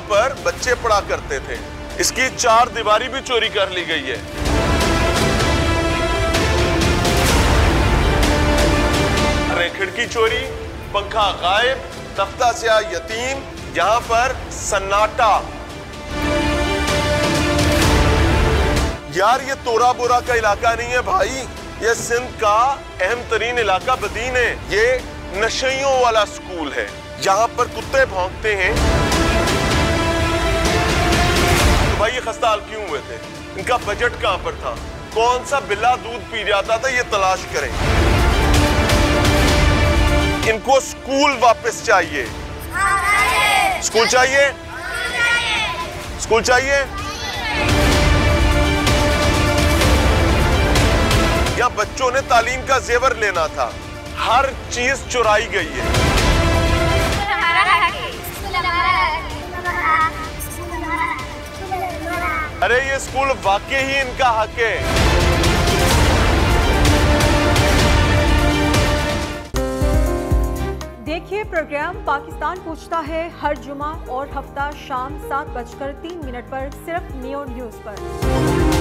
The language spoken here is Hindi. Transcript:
पर बच्चे पढ़ा करते थे। इसकी 4 दीवारी भी चोरी कर ली गई है। अरे खिड़की चोरी, पंखा गायब, तख्ता स्याह यतीम, यहाँ पर सन्नाटा। यार ये तोरा बोरा का इलाका नहीं है भाई, ये सिंध का अहम तरीन इलाका बदीन है। ये नशइयों वाला स्कूल है, यहाँ पर कुत्ते भौंकते हैं। तो भाई ये खस्ता हाल क्यों हुए थे? इनका बजट कहां पर था? कौन सा बिल्ला दूध पी जाता था, ये तलाश करें। इनको स्कूल वापस चाहिए। स्कूल चाहिए, स्कूल चाहिए। यहाँ बच्चों ने तालीम का जेवर लेना था, हर चीज चुराई गई है। अरे ये स्कूल वाकई ही इनका हक है। देखिए प्रोग्राम पाकिस्तान पूछता है हर जुमा और हफ्ता शाम 7:03 पर सिर्फ नियो न्यूज पर।